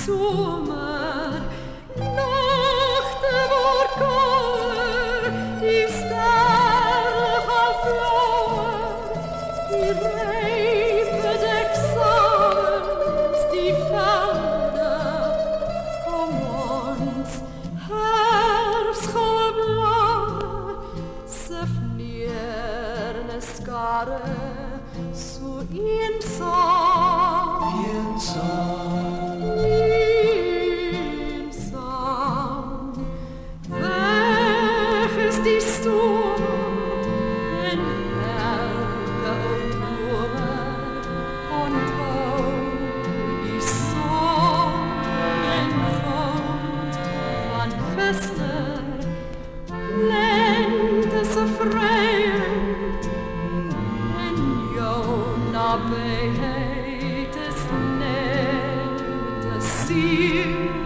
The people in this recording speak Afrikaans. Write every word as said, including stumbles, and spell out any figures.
zomer, nachten wordt kouder, die sterren gaan flauwer, die rijpen examens, die velden om ons, herfst gaan blauwen, ze vnieren skare, zo eenzaam, eenzaam, eenzaam. Weg is die storm in elke oktober, onthou die zon en goud van gisteren, lente vrijheid en jou nabijheid is net de ziel